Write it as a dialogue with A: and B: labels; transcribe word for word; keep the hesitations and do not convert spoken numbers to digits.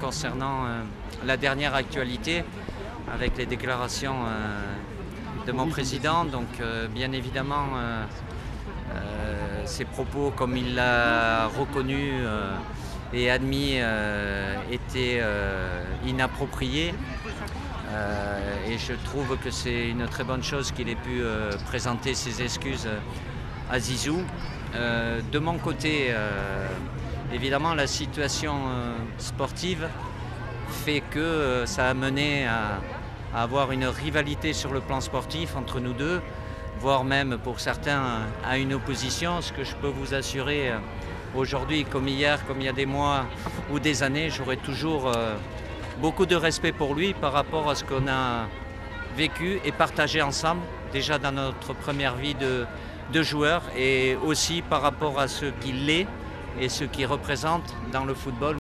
A: concernant euh, la dernière actualité avec les déclarations euh, de mon président. Donc euh, bien évidemment, euh, euh, ses propos, comme il l'a reconnu euh, et admis, euh, étaient euh, inappropriés. Euh, et je trouve que c'est une très bonne chose qu'il ait pu euh, présenter ses excuses à Zizou. Euh, de mon côté, euh, évidemment, la situation euh, sportive fait que euh, ça a mené à, à avoir une rivalité sur le plan sportif entre nous deux, voire même pour certains à une opposition. Ce que je peux vous assurer euh, aujourd'hui, comme hier, comme il y a des mois ou des années, j'aurai toujours euh, beaucoup de respect pour lui par rapport à ce qu'on a vécu et partagé ensemble, déjà dans notre première vie de, de joueur, et aussi par rapport à ce qu'il est et ce qu'il représente dans le football.